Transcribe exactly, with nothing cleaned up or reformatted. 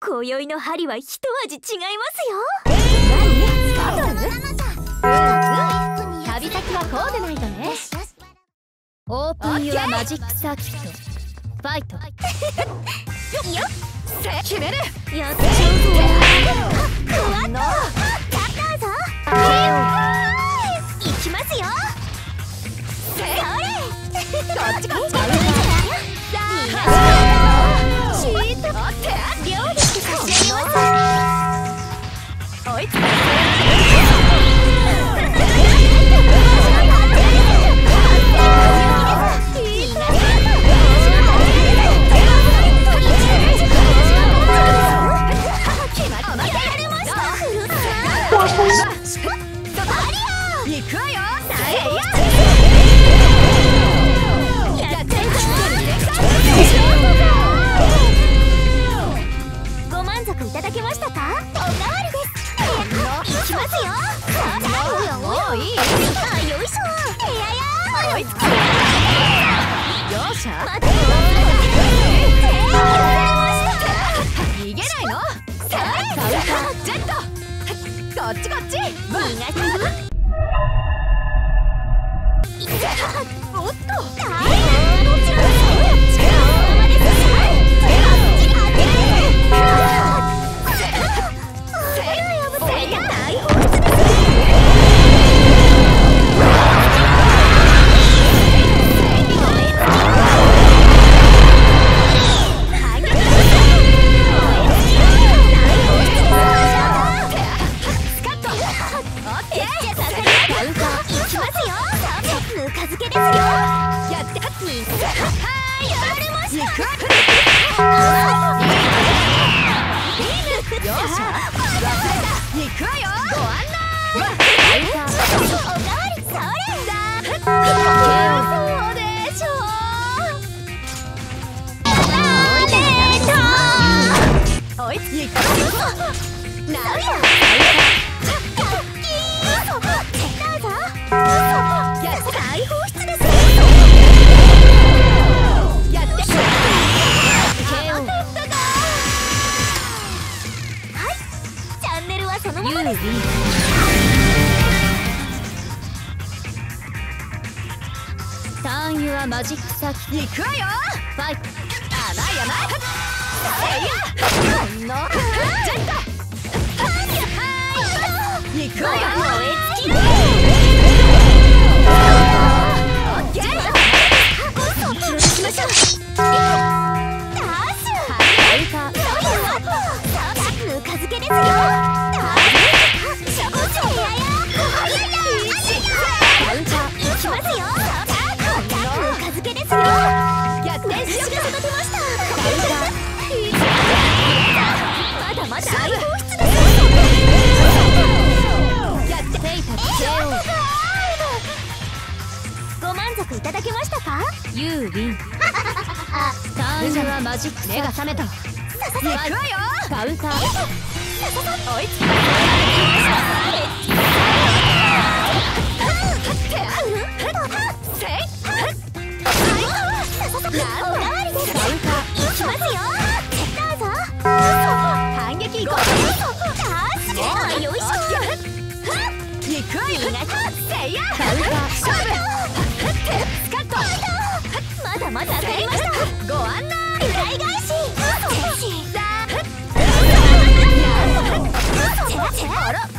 今宵の針は一味違いますよ。 何？バトル？うんうん。旅先はこうでないとね。オープンユアマジックサーキット。ファイト。よっ。せ決める。 やっちゃうぞ。クワッと。やったぞ。行きますよ。それ。こっちこっち。シート。料理して差し上げます。追いつかない。ご満足いただけましたか？おかわりです。いきますよ。もういい。あ、よいしょ。いやや。追いつく。容赦。待って。逃げないの？さあ、カウンタージェット。こっちこっち。逃がす。おっと。はい。どちらですか？ターンユアマジックサーキット。行くわよ。ファイト。甘い甘い。せいや。このジェット。行くわよ。燃え尽きる。オッケー。気をつけましょう。ダッシュ。はい。さあ、ぬか漬けですよ。ダッシュ。こっちへやや。いやいや。カウンター。行きますよ。ぬか漬けですよ。やって私が育てました。まだまだ大放出です。やってフェイタル ケーオー。ご満足いただけましたか？ユーウィン。ターンユアマジック。目が覚めた。行くわよ。カウンター。追いつきました。おかわりです。カウンター行きますよ。どうぞ。反撃行こう。もうよいしょ。行くわよ。せいや。カウンター勝負。スカッと。まだまだ当たりました。ご案内。フライ返し。あら。